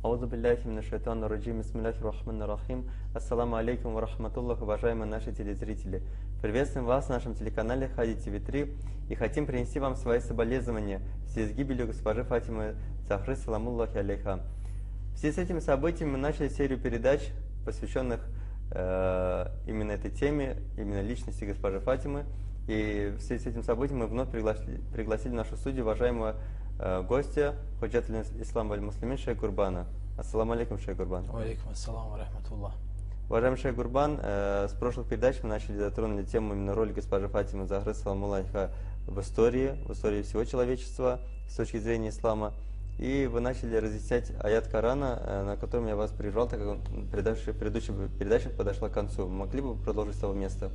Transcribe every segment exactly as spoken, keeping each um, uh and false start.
Аузу билляхи минаш шайтанир раджим, бисмиллахир рахманир рахим. Ассаламу алейкум ва рахматуллах, уважаемые наши телезрители. Приветствуем вас на нашем телеканале Хади ТВ три и хотим принести вам свои соболезнования в связи с гибелью госпожи Фатимы Захры, саламуллахи алейха. В связи с этими событиями мы начали серию передач, посвященных э, именно этой теме, именно личности госпожи Фатимы. И в связи с этим событием мы вновь пригласили, пригласили в нашу студию уважаемого э, гостя, худжат ислам валь муслимин, шейх Гурбана. Ассаламу алейкум, шейх Гурбан. Алейкум ассаламу рахматуллах. Уважаемый шейх Гурбан, э, с прошлых передач мы начали затронули тему именно роли госпожи Фатимы Захры, саламуллахи, в истории, в истории всего человечества с точки зрения ислама. И вы начали разъяснять аят Корана, э, на котором я вас прервал, так как предыдущая передача подошла к концу. Могли бы вы продолжить с того места?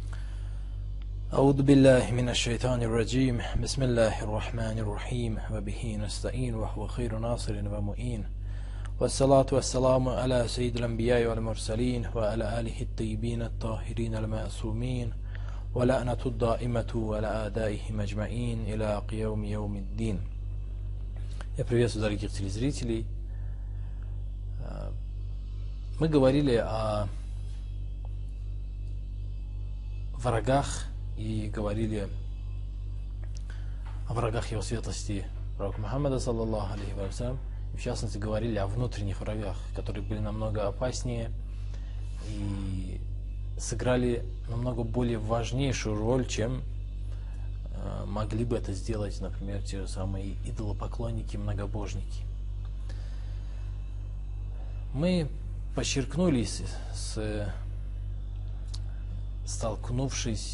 أعوذ بالله من الشيطان الرجيم بسم الله الرحمن الرحيم وبه نستعين وهو خير ناصر ومؤين والصلاة والسلام على سيد الأنبياء والمرسلين وعلى آله الطيبين الطاهرين المعصومين ولعنة الدائمة على أعدائهم أجمعين إلى قيام يوم الدين. Я приветствую дорогих телезрителей. Мы говорили о врагах и говорили о врагах его светлости пророка Мухаммада, саллаллаху алейхи ва саллям. В частности, говорили о внутренних врагах, которые были намного опаснее и сыграли намного более важнейшую роль, чем э, могли бы это сделать, например, те же самые идолопоклонники, многобожники. Мы подчеркнули, с, с, столкнувшись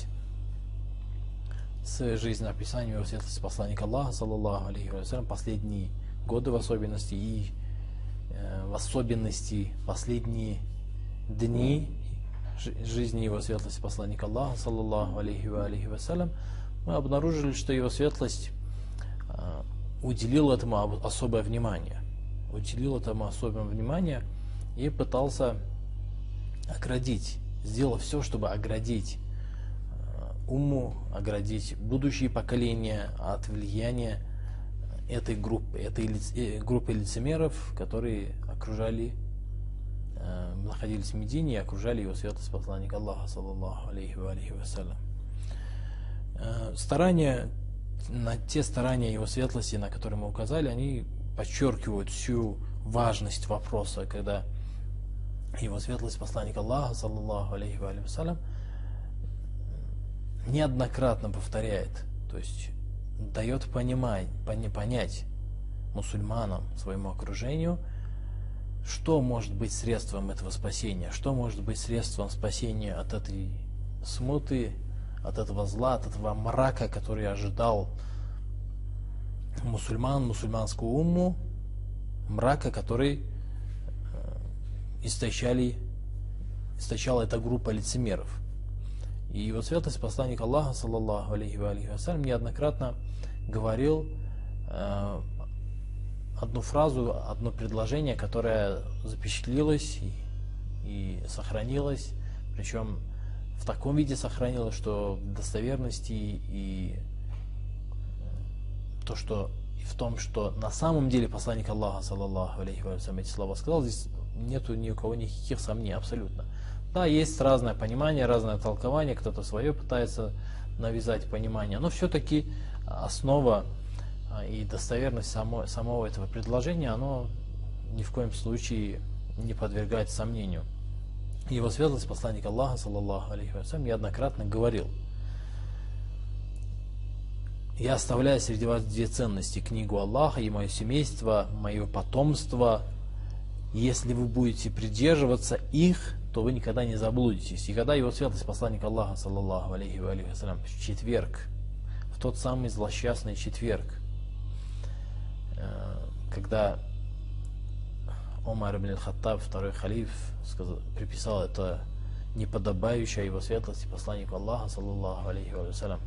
с жизнеописанием его светлости посланника Аллаха, саллаллаху алейхи ва саллям, последние годы в особенности и э, в особенности последние дни жизни его светлости посланника Аллаха, саллаллаху алейхи ва саллям, мы обнаружили, что его светлость э, уделил этому особое внимание, уделил этому особое внимание и пытался оградить, сделал все, чтобы оградить умму, оградить будущие поколения от влияния этой группы, этой лице, группы лицемеров, которые окружали, э, находились в Медине и окружали его светлость посланника Аллаха, саллаллаху алейхи ва саллям. Э, старания, на те старания его светлости, на которые мы указали, они подчеркивают всю важность вопроса, когда его светлость посланник Аллаха, саллаллаху алейхи ва саллям, неоднократно повторяет, то есть дает понимать, понять мусульманам, своему окружению, что может быть средством этого спасения, что может быть средством спасения от этой смуты, от этого зла, от этого мрака, который ожидал мусульман, мусульманскую умму, мрака, который истощали, истощала эта группа лицемеров. И его светлость посланник Аллаха, саллаллаху алейхи ва саллям, неоднократно говорил э, одну фразу, одно предложение, которое запечатлилось и, и сохранилось, причем в таком виде сохранилось, что в достоверности и то, что и в том, что на самом деле посланник Аллаха, саллаллаху алейхи ва саллям, эти слова сказал, здесь нету ни у кого никаких сомнений абсолютно. Да, есть разное понимание, разное толкование, кто-то свое пытается навязать понимание, но все-таки основа и достоверность само, самого этого предложения, оно ни в коем случае не подвергается сомнению. Его светлость посланник Аллаха, саллаллаху алейхи ва саллям, неоднократно говорил: «Я оставляю среди вас две ценности: книгу Аллаха и мое семейство, мое потомство. Если вы будете придерживаться их, то вы никогда не заблудитесь». И когда его светлость посланник Аллаха, саллаллаху алейхи ва саллям, в четверг, в тот самый злосчастный четверг, когда Омар ибн аль-Хаттаб, второй халиф, сказал, приписал это неподобающее его светлости посланнику Аллаха, саллаллаху алейхи ва саллям,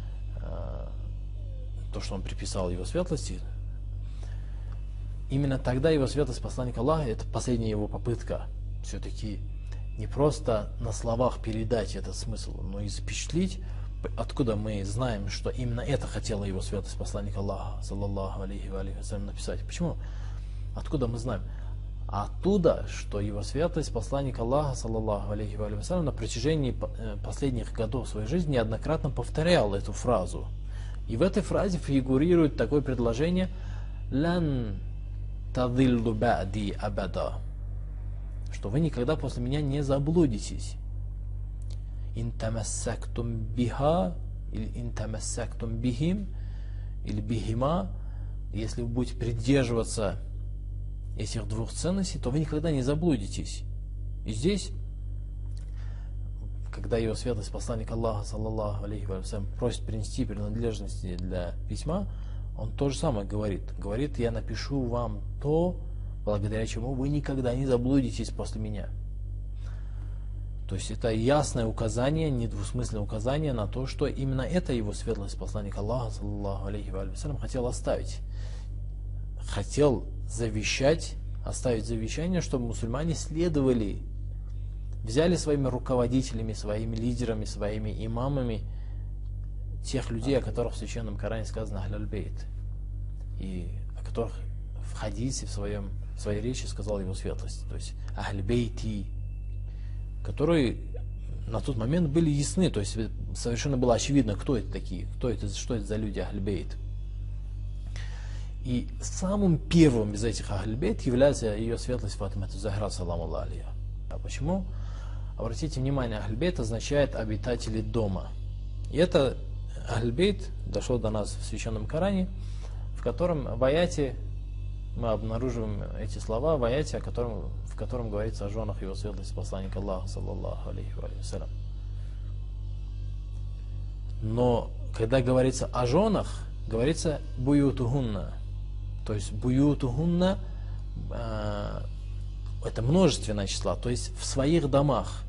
то, что он приписал его светлости, именно тогда его светлость посланник Аллаха, это последняя его попытка все-таки не просто на словах передать этот смысл, но и запечатлеть, откуда мы знаем, что именно это хотела его светлость посланник Аллаха, саллаллаху алейхи ва саллям, написать. Почему? Откуда мы знаем? А оттуда, что его светлость, посланник Аллаха, саллаллаху алейхи ва саллям, на протяжении последних годов своей жизни неоднократно повторял эту фразу. И в этой фразе фигурирует такое предложение «Лан тадиллу ба'ди абада», что вы никогда после меня не заблудитесь. «Ин тамассактум биха» или «ин тамассактум бихим» или «бихима», если вы будете придерживаться этих двух ценностей, то вы никогда не заблудитесь. И здесь, когда его светлость посланник Аллаха, саллаллаху алейхи ва саллям, просит принести принадлежности для письма, он то же самое говорит. Говорит: я напишу вам то, благодаря чему вы никогда не заблудитесь после меня. То есть это ясное указание, недвусмысленное указание на то, что именно это его светлость посланник Аллаха, саллаллаху алейхи ва саллям, хотел оставить. Хотел завещать, оставить завещание, чтобы мусульмане следовали, взяли своими руководителями, своими лидерами, своими имамами тех людей, о которых в Священном Коране сказано «Ахлюль бейт», и о которых в хадисе, в, своем, в своей речи сказал его светлость, то есть «Ахль бейти», которые на тот момент были ясны, то есть совершенно было очевидно, кто это такие, кто это, что это за люди «Ахль бейт». И самым первым из этих Ахль бейт является ее светлость Фатима ат-Захра, саламу алейха. А почему? Обратите внимание, Ахль бейт означает обитатели дома. И это Ахль бейт дошло до нас в Священном Коране, в котором в аяте мы обнаруживаем эти слова, в аяте, о котором, в котором говорится о женах его светлости посланника Аллаха, саллаллаху алейхи ва саллям. Но когда говорится о женах, говорится буютухунна. То есть буютухунна э, это множественное число, то есть в своих домах.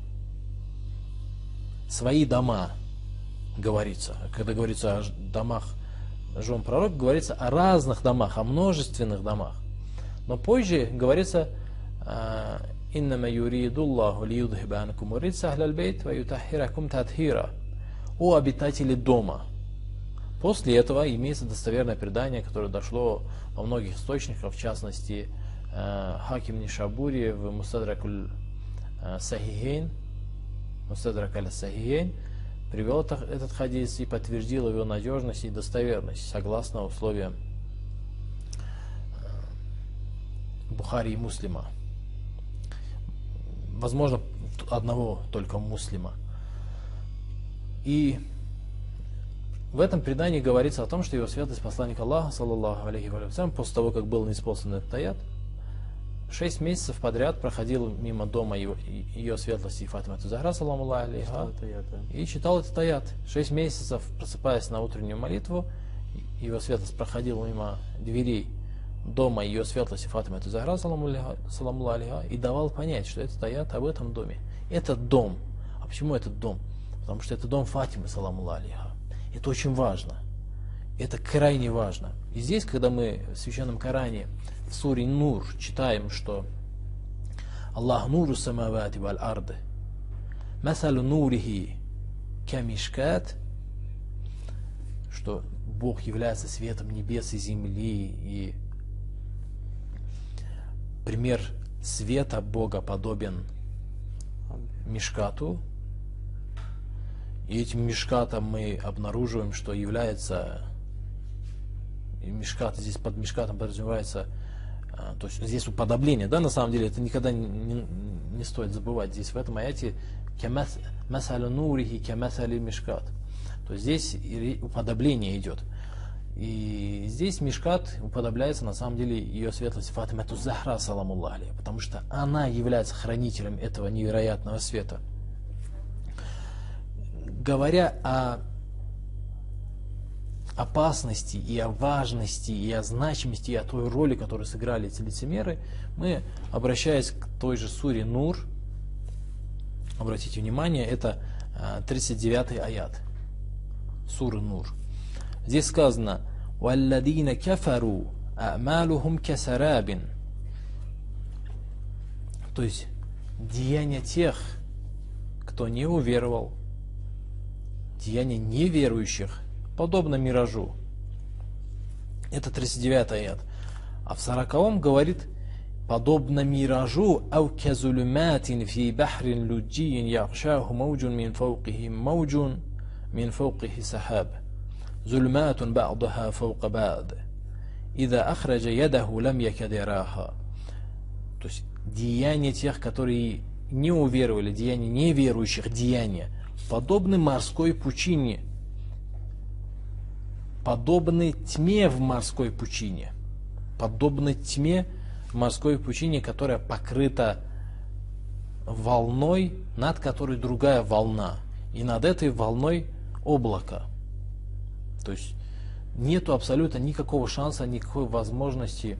Свои дома говорится. Когда говорится о домах жен пророка, говорится о разных домах, о множественных домах. Но позже говорится «Иннама юридуллаху лиюдхиба анкум риджса ахляль бейт ва ютаххиракум татхира». О обитатели дома. После этого имеется достоверное предание, которое дошло во многих источниках, в частности Хаким Нишабури в Мустадракуль Сахихейн, Мустадрак аль-Сахихейн, привел этот хадис и подтвердил его надежность и достоверность, согласно условиям Бухари и Муслима. Возможно, одного только Муслима. И в этом предании говорится о том, что его светлость посланник Аллаха, саллаллаху алейхи ва саллям, после того, как был неисполнен этот аят, шесть месяцев подряд проходил мимо дома его, ее светлости Фатима ат-Захра, саламу алейха, и читал этот аят. Шесть месяцев, просыпаясь на утреннюю молитву, его светлость проходил мимо дверей дома ее светлости Фатима ат-Захра, саламу алейха, и давал понять, что этот аят об этом доме. Этот дом. А почему этот дом? Потому что это дом Фатимы, саламу алейха. Это очень важно. Это крайне важно. И здесь, когда мы в Священном Коране, в суре Нур, читаем, что Аллах нуру самавати валь арды, масалу нурихи камишкат, что Бог является светом небес и земли, и пример света Бога подобен мишкату. И этим мишкатом мы обнаруживаем, что является, и мишкат, здесь под мишкатом подразумевается, то есть здесь уподобление, да, на самом деле, это никогда не, не, не стоит забывать. Здесь в этом аяте масалю нурихи камасали мишкат. То есть здесь уподобление идет. И здесь мишкат уподобляется на самом деле ее светлости Фатима ат-Захра, саламу алейха, потому что она является хранителем этого невероятного света. Говоря о опасности и о важности, и о значимости, и о той роли, которую сыграли эти лицемеры, мы, обращаясь к той же суре Нур, обратите внимание, это тридцать девятый аят суры Нур. Здесь сказано «Валладина кафару а'малухум касарабин». То есть деяния тех, кто не уверовал, деяния неверующих, подобно миражу. Это тридцать девятый аят. А в сороковом говорит подобно миражу, ау казулюматин фи бахрин луджиин яхшаху мауджун мин фаукихи мауджун мин фаукихи сахаб. Зульматун ба'даха фаука ба'д. Ида ахраджа ядаху лам якадираха. То есть деяния тех, которые не уверовали, деяния неверующих, деяния, подобны морской пучине, подобны тьме в морской пучине, подобны тьме в морской пучине, которая покрыта волной, над которой другая волна, и над этой волной облако. То есть нету абсолютно никакого шанса, никакой возможности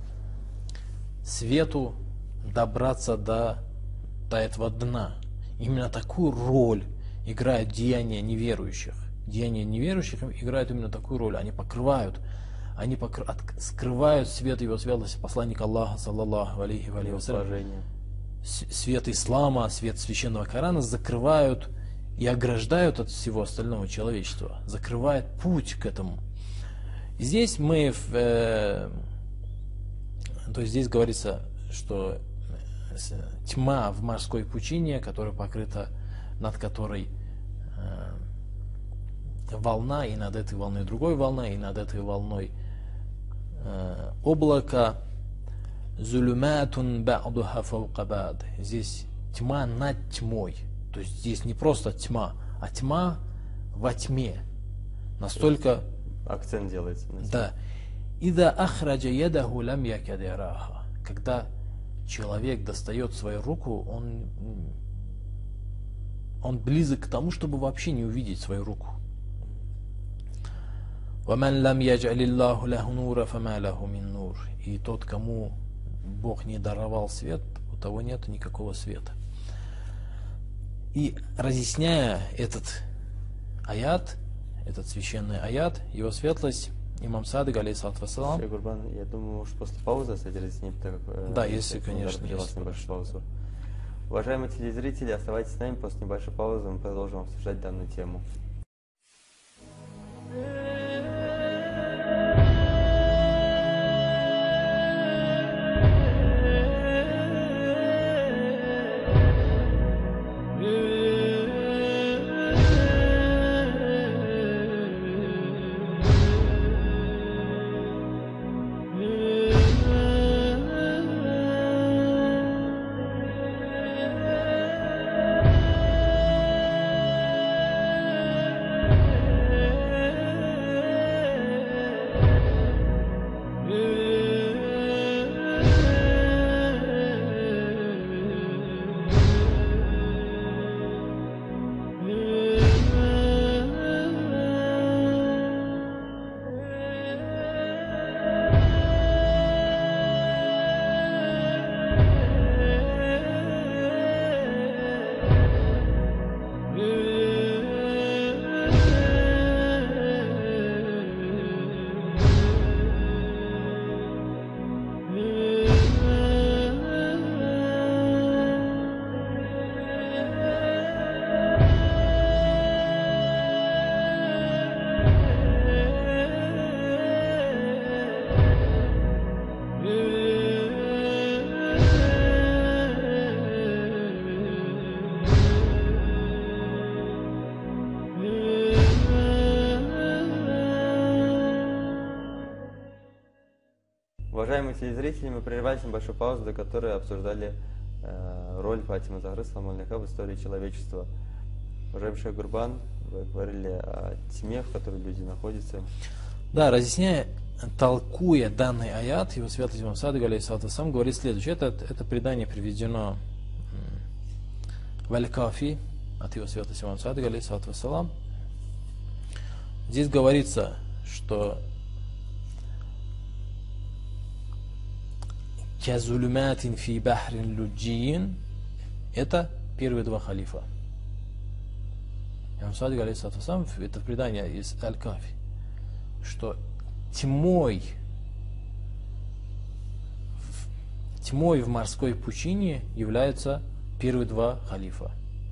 свету добраться до, до этого дна. Именно такую роль играют деяния неверующих. Деяния неверующих играют именно такую роль. Они покрывают, они покры... от... скрывают свет его светлости посланника Аллаха, саллаллаху алейхи ва саллям. Свет ислама, свет священного Корана закрывают и ограждают от всего остального человечества, закрывает путь к этому. И здесь мы, в, э, то есть здесь говорится, что тьма в морской пучине, которая покрыта, над которой э, волна, и над этой волной другой волна, и над этой волной э, облако. Зулюматун ба'духа фаука ба'д. Здесь тьма над тьмой. То есть здесь не просто тьма, а тьма во тьме. Настолько... Акцент делается. Да. Ида ахраджа ядаху лам якадираха. Когда человек достает свою руку, он, он близок к тому, чтобы вообще не увидеть свою руку. وَمَنْ لَمْ يَجْعَلِ اللَّهُ لَهُ نُورًا فَمَا لَهُ مِنْ نُورٍ. И тот, кому Бог не даровал свет, у того нет никакого света. И разъясняя этот аят, этот священный аят, его светлость, имам Садык, алейхиссалату вассалам. Гурбан, я думаю, что после паузы, кстати, разъяснить, так как... Да, если, конечно, если паузу. Уважаемые телезрители, оставайтесь с нами, после небольшой паузы мы продолжим обсуждать данную тему. Уважаемые телезрители, мы прервались небольшую паузу, до которой обсуждали э, роль Фатимы Захры саламу алейха в истории человечества. Уважаемый шейх Гурбан, вы говорили о тьме, в которой люди находятся. Да, разъясняя, толкуя данный аят, его светлость имам Садык, алейхиссалату вассалам, говорит следующее. Это, это предание приведено в Аль-Кафи от его светлости имам Садык, алейхиссалату вассалам. Здесь говорится, что «Казулюматин фи бахрин луджиин» — это первые два халифа. Имам Садык, алейхиссалату вассалам, это предание из Аль-Кафи, что тьмой, тьмой в морской пучине являются первые два халифа.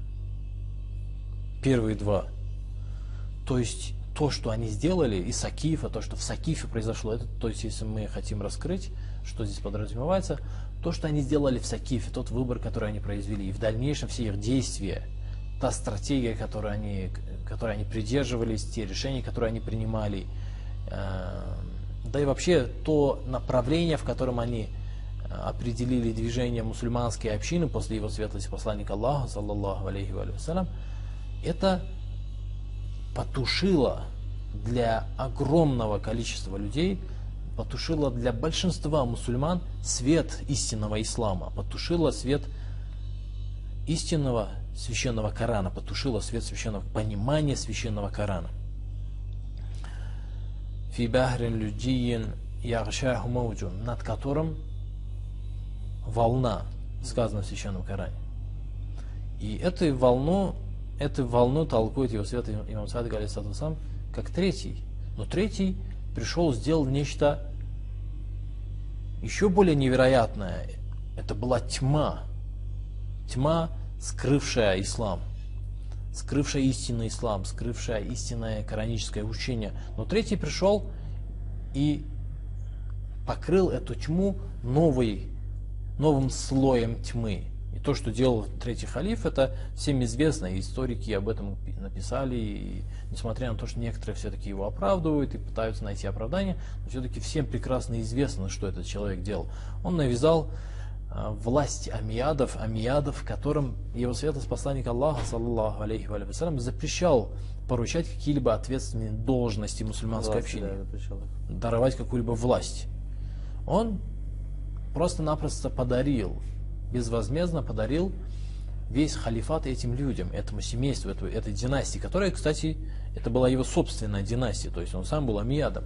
Первые два. То есть то, что они сделали из Сакифа, то, что в Сакифе произошло, это, то есть если мы хотим раскрыть, что здесь подразумевается, то, что они сделали в Сакифе, тот выбор, который они произвели, и в дальнейшем все их действия, та стратегия, которой они, которой они придерживались, те решения, которые они принимали, да и вообще то направление, в котором они определили движение мусульманской общины после его светлости посланника Аллаха, саллаллаху алейхи ва салям, это потушило для огромного количества людей, потушило для большинства мусульман свет истинного ислама, потушило свет истинного священного Корана, потушило свет священного понимания священного Корана. Фи бахрин люджиин ягшаху мауджун, над которым волна, сказано в священном Коране. И эту волну, эту волну толкует его свет имам Садик алейхиссалату вассалам как третий. Но третий пришел, сделал нечто еще более невероятное. Это была тьма. Тьма, скрывшая ислам, скрывшая истинный ислам, скрывшая истинное кораническое учение. Но третий пришел и покрыл эту тьму новой, новым слоем тьмы. И то, что делал третий халиф, это всем известно, и историки об этом написали, и несмотря на то, что некоторые все-таки его оправдывают и пытаются найти оправдание, но все-таки всем прекрасно известно, что этот человек делал. Он навязал э, власть амиядов, амиядов, которым его светлость посланник Аллаха, саллаллаху алейхи ва салям, запрещал поручать какие-либо ответственные должности мусульманской общине, да, даровать какую-либо власть. Он просто-напросто подарил, безвозмездно подарил весь халифат этим людям, этому семейству, этой, этой династии, которая, кстати, это была его собственная династия, то есть он сам был амиядом.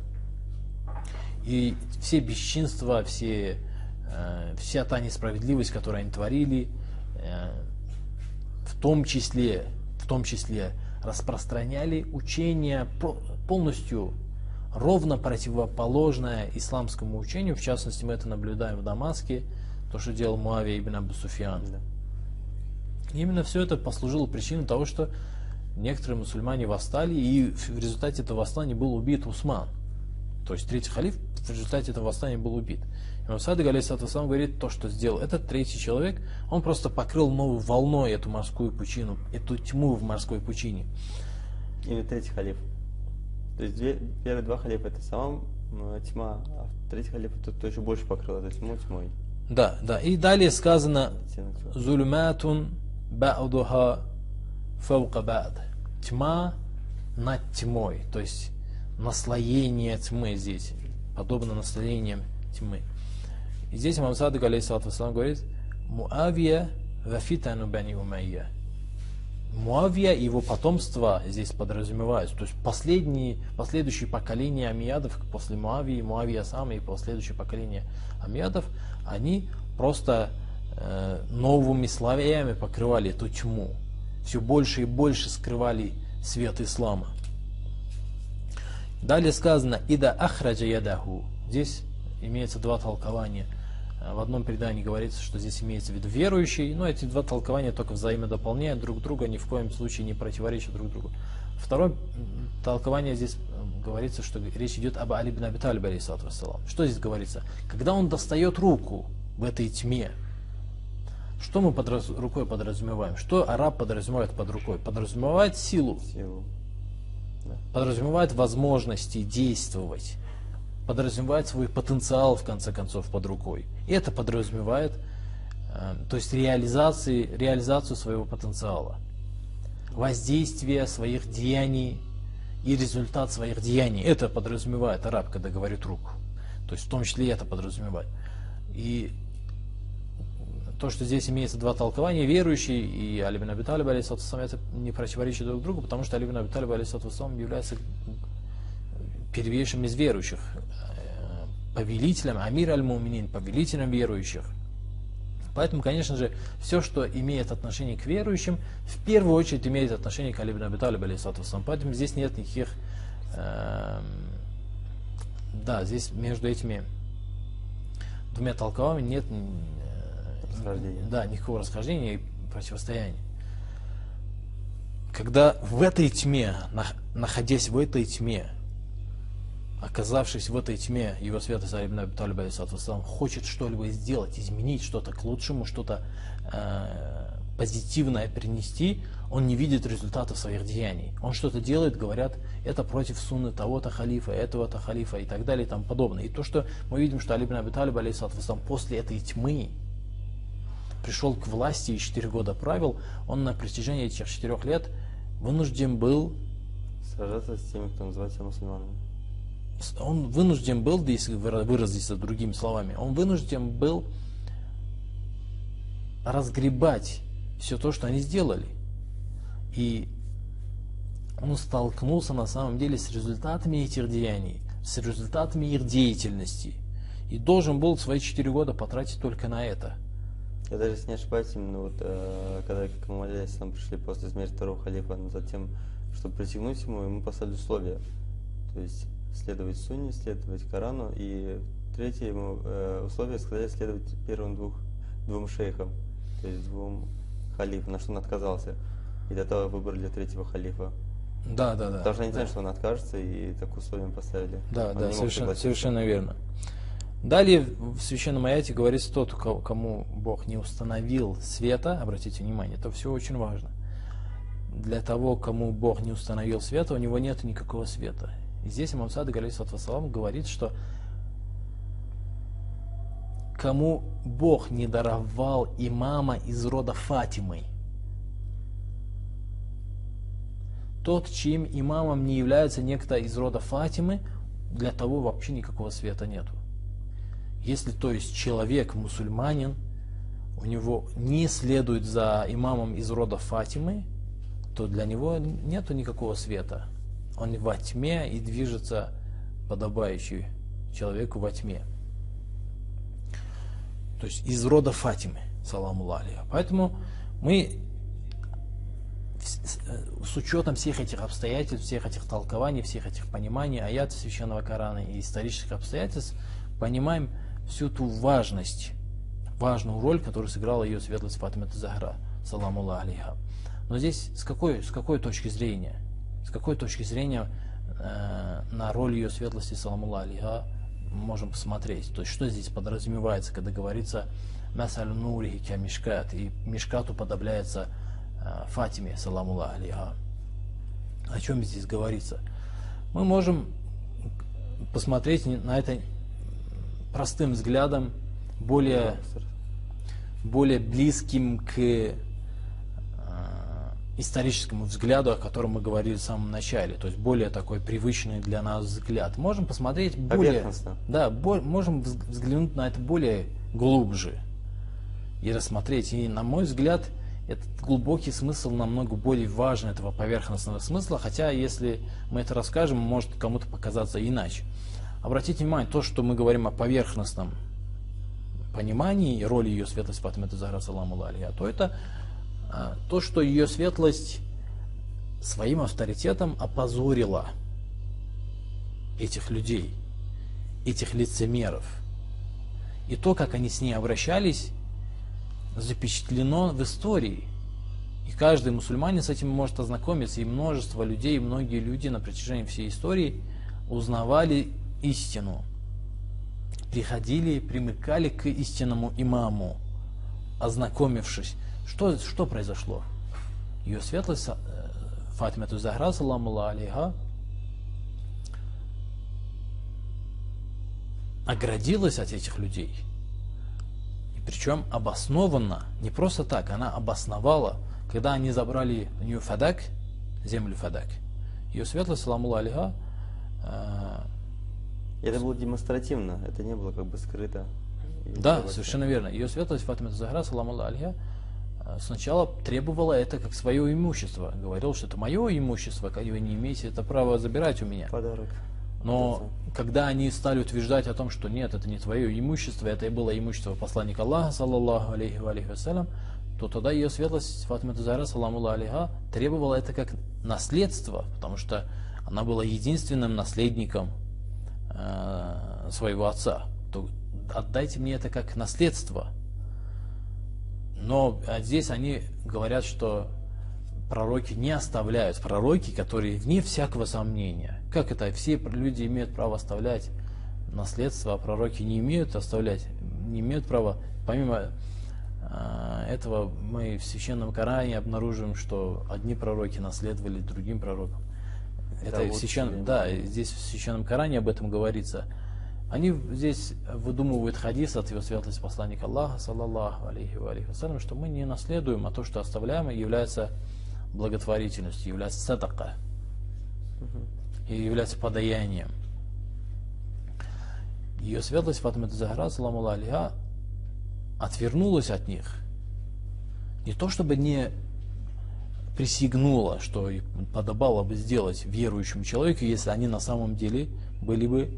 И все бесчинства, все, э, вся та несправедливость, которую они творили, э, в том числе, в том числе распространяли учение полностью ровно противоположное исламскому учению. В частности, мы это наблюдаем в Дамаске, то, что делал Муавия ибн Абу Суфьян. Да. Именно все это послужило причиной того, что некоторые мусульмане восстали, и в результате этого восстания был убит Усман. То есть третий халиф в результате этого восстания был убит. Имам Садик алейхиссалату вассалам говорит, то, что сделал этот третий человек, он просто покрыл новой волной эту морскую пучину, эту тьму в морской пучине. Или третий халиф. То есть две, первые два халифа это сама тьма, а третий халиф это то еще больше покрыл эту тьму тьмой. Да, да. И далее сказано «Зулюматун ба'удуха фаука ба'д». Тьма над тьмой. То есть наслоение тьмы здесь. Подобно наслоениям тьмы. И здесь имам Садик алейхиссалату вассалам говорит «Муавия вафитану бани умайя». Муавия и его потомство здесь подразумеваются. То есть последние, последующие поколения амиядов после Муавии, Муавия сам и последующие поколения амиядов, они просто э, новыми слоями покрывали эту тьму. Все больше и больше скрывали свет ислама. Далее сказано «Ида ахраджа ядаху». Здесь имеется два толкования. В одном предании говорится, что здесь имеется в виду верующий, но эти два толкования только взаимодополняют друг друга, ни в коем случае не противоречат друг другу. Второе толкование здесь говорится, что речь идет об Али ибн Аби Талиб, алейхиссалату вассалам. Что здесь говорится? Когда он достает руку в этой тьме, что мы под рукой подразумеваем? Что араб подразумевает под рукой? Подразумевает силу, Силу. Да. Подразумевает возможности действовать, подразумевает свой потенциал, в конце концов, под рукой. И это подразумевает, э, то есть реализации, реализацию своего потенциала, воздействие своих деяний и результат своих деяний. Это подразумевает араб, когда говорит руку. То есть в том числе и это подразумевает. И то, что здесь имеется два толкования, верующий и Али ибн Аби Талиб, алейхиссалату вассалам, это не противоречит друг другу, потому что Али ибн Аби Талиб, алейхиссалату вассалам, является первейшим из верующих, повелителем, амир аль-муминин, повелителем верующих. Поэтому, конечно же, все, что имеет отношение к верующим, в первую очередь имеет отношение к Али ибн Аби Талиб, алейхиссалату вассалам. Поэтому здесь нет никаких, э, да, здесь между этими двумя толкованиями нет Расхождения. Да, никакого расхождения и противостояния. Когда в этой тьме, находясь в этой тьме, оказавшись в этой тьме, его святость Али ибн Аби Талиб, алейхиссалату вассалам, хочет что-либо сделать, изменить что-то к лучшему, что-то э, позитивное принести, он не видит результатов своих деяний. Он что-то делает, говорят, это против сунны того-то халифа, этого-то халифа и так далее и тому подобное. И то, что мы видим, что Али ибн Аби Талиб, алейхиссалату вассалам, после этой тьмы пришел к власти и четыре года правил, он на протяжении этих четырех лет вынужден был Сражаться с теми, кто называется мусульманами. Он вынужден был, если выразиться другими словами, он вынужден был разгребать все то, что они сделали. И он столкнулся на самом деле с результатами этих деяний, с результатами их деятельности. И должен был свои четыре года потратить только на это. Я даже, если не ошибаюсь, именно вот, э, когда к имаму алейхиссалам пришли после смерти второго халифа, но затем, чтобы присягнуть ему, ему поставили условия. То есть следовать сунне, следовать Корану, и третье ему э, условие сказали следовать первым двух, двум шейхам, то есть двум халифам, на что он отказался. И до того выбрали третьего халифа. Да, да, да. Потому что они да. знают, что он откажется, и так условия поставили. Да, Он да, не мог совершенно, согласиться. совершенно верно. Далее в священном аяте говорится, тот, кому Бог не установил света, обратите внимание, это все очень важно. Для того, кому Бог не установил света, у него нет никакого света. И здесь имам Садык, алейхиссалату вассалам, говорит, что кому Бог не даровал имама из рода Фатимы, тот, чьим имамом не является некто из рода Фатимы, для того вообще никакого света нету. Если, то есть, человек, мусульманин, у него не следует за имамом из рода Фатимы, то для него нету никакого света. Он во тьме и движется подобающий человеку во тьме. То есть из рода Фатимы, саламу алейха. Поэтому мы с учетом всех этих обстоятельств, всех этих толкований, всех этих пониманий аятов Священного Корана и исторических обстоятельств понимаем всю ту важность, важную роль, которую сыграла ее светлость Фатима ат-Захра, саламу алейха. Но здесь с какой, с какой точки зрения, с какой точки зрения э, на роль ее светлости, саламу алейха, можем посмотреть. То есть что здесь подразумевается, когда говорится «Масалю нурихи ка мишкат», и мишкат уподобляется э, Фатиме, саламу алейха. О чем здесь говорится? Мы можем посмотреть на это простым взглядом, более, более близким к э, историческому взгляду, о котором мы говорили в самом начале, то есть более такой привычный для нас взгляд. Можем посмотреть более, да, бо, можем взглянуть на это более глубже и рассмотреть. И, на мой взгляд, этот глубокий смысл намного более важен этого поверхностного смысла, хотя, если мы это расскажем, может кому-то показаться иначе. Обратите внимание, то, что мы говорим о поверхностном понимании и роли ее светлости Фатима ат-Захра, саламу алейха, то это а, то, что ее светлость своим авторитетом опозорила этих людей, этих лицемеров. И то, как они с ней обращались, запечатлено в истории. И каждый мусульманин с этим может ознакомиться, и множество людей, и многие люди на протяжении всей истории узнавали истину, приходили, примыкали к истинному имаму, ознакомившись. Что, что произошло? Ее светлость Фатима ат-Захра, саламу алейха, оградилась от этих людей. И причем обоснованно, не просто так, она обосновала, когда они забрали у нее Фадак, землю Фадак. Ее светлость, саламу алейха, это было демонстративно, это не было как бы скрыто. Да, совершенно верно. Ее светлость Фатима ат-Захра, саламу алейха, сначала требовала это как свое имущество. Говорил, что это мое имущество, как вы не имеете это право забирать у меня. Подарок. Но когда они стали утверждать о том, что нет, это не твое имущество, это и было имущество посланника Аллаха, саллаллаху алейхи ва алейхи вассалям, то тогда ее светлость Фатима ат-Захра, саламу алейха, требовала это как наследство, потому что она была единственным наследником э, своего отца. То отдайте мне это как наследство. Но здесь они говорят, что пророки не оставляют. Пророки, которые вне всякого сомнения. Как это? Все люди имеют право оставлять наследство, а пророки не имеют оставлять, не имеют права. Помимо э, этого мы в Священном Коране обнаруживаем, что одни пророки наследовали другим пророкам. Это Да, в вот священ... да, здесь в Священном Коране об этом говорится. Они здесь выдумывают хадис от его светлости посланника Аллаха, саллаллаху алейхи ва алейхи вассалям, что мы не наследуем, а то, что оставляем, является благотворительностью, является садака, и является подаянием. Ее светлость Фатима Захра, саламу алейха, отвернулась от них. Не то чтобы не присягнула, что подобало бы сделать верующему человеку, если они на самом деле были бы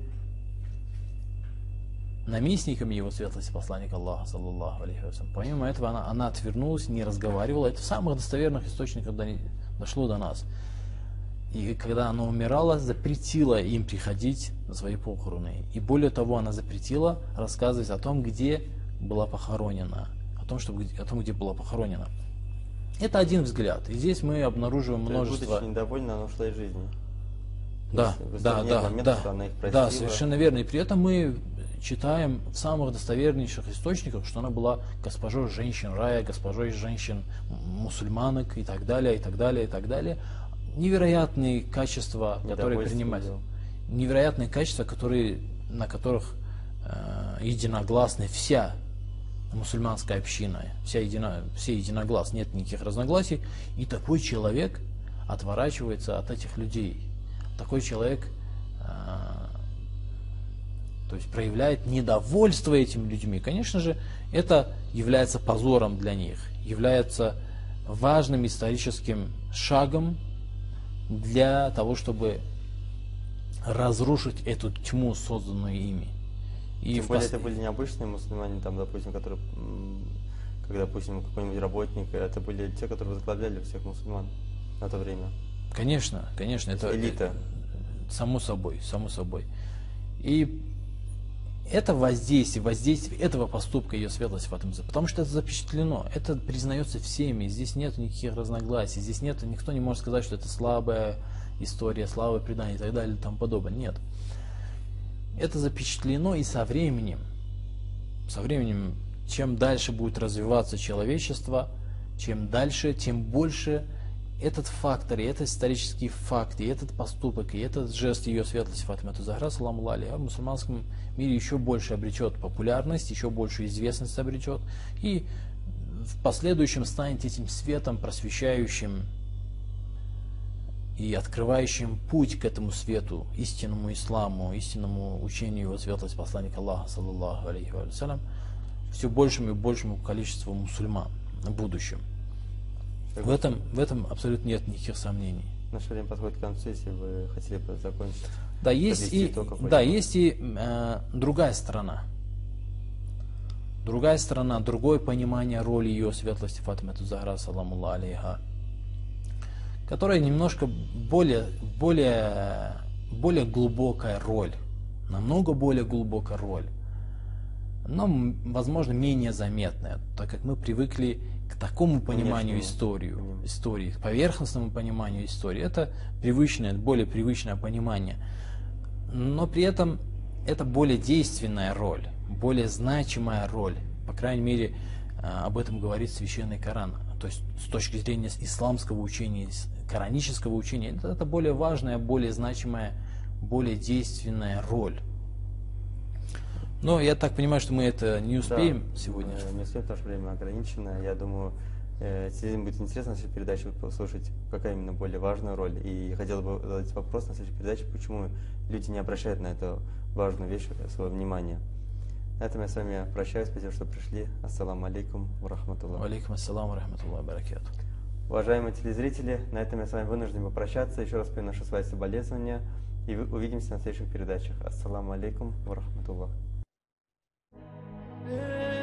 наместниками его светлости посланника Аллаха, саллаллаху алейхи вассалям. Помимо этого, она, она отвернулась, не разговаривала. Это в самых достоверных источниках дошло до нас. И когда она умирала, запретила им приходить на свои похороны. И более того, она запретила рассказывать о том, где была похоронена. О том, что, о том, где была похоронена. Это один взгляд. И здесь мы обнаруживаем множество... Будучи недовольна, она ушла из жизни. Да, да, да, момент, да, что она их да, совершенно верно. И при этом мы читаем в самых достовернейших источниках, что она была госпожой женщин рая, госпожой женщин мусульманок и так далее, и так далее, и так далее. Невероятные качества, которые принимались. Невероятные качества, которые, на которых э, единогласны вся мусульманская община, вся едино, все единогласны, нет никаких разногласий. И такой человек отворачивается от этих людей. Такой человек э, то есть проявляет недовольство этими людьми. Конечно же, это является позором для них, является важным историческим шагом для того, чтобы разрушить эту тьму, созданную ими. И Тем в более пос... это были необычные мусульмане, там, допустим, которые, когда, допустим, какой-нибудь работник, это были те, которые возглавляли всех мусульман на то время. Конечно, конечно, это элита. Само собой, само собой. И это воздействие, воздействие этого поступка ее светлости Фатимы, потому что это запечатлено, это признается всеми, здесь нет никаких разногласий, здесь нет, никто не может сказать, что это слабая история, слабое предание и так далее и тому подобное. Нет. Это запечатлено, и со временем, со временем, чем дальше будет развиваться человечество, чем дальше, тем больше этот фактор, и этот исторический факт, и этот поступок, и этот жест ее светлости Фатима Захра, саламу алейха, в мусульманском мире еще больше обретет популярность, еще больше известность обретет, и в последующем станет этим светом, просвещающим и открывающим путь к этому свету, истинному исламу, истинному учению его светлости посланника Аллаха, саллаллаху алейхи вассалям, все большему и большему количеству мусульман в будущем. В этом, в этом абсолютно нет никаких сомнений. Наше время подходит к концу, если вы хотели бы закончить. Да, есть и, да, есть и э, другая сторона. Другая сторона, другое понимание роли ее светлости Фатима Захра, саламу алейха, которая немножко более, более, более глубокая роль, намного более глубокая роль, но, возможно, менее заметная, так как мы привыкли к такому пониманию истории, истории, к поверхностному пониманию истории. Это привычное, более привычное понимание. Но при этом это более действенная роль, более значимая роль. По крайней мере, об этом говорит Священный Коран. То есть с точки зрения исламского учения, коранического учения, это более важная, более значимая, более действенная роль. Но я так понимаю, что мы это не успеем да, сегодня. Не успеем, потому что время ограничено. Я думаю, сегодня будет интересно на следующей передаче послушать, какая именно более важная роль. И хотел бы задать вопрос на следующей передаче, почему люди не обращают на эту важную вещь свое внимание. На этом я с вами прощаюсь. Спасибо, что пришли. Ассаламу алейкум ва рахматуллах. Алейкум ассалам ва рахматуллах ва баракату. Уважаемые телезрители, на этом я с вами вынужден попрощаться. Еще раз приношу свои соболезнования. И увидимся на следующих передачах. Ассаламу алейкум ва рахматуллах.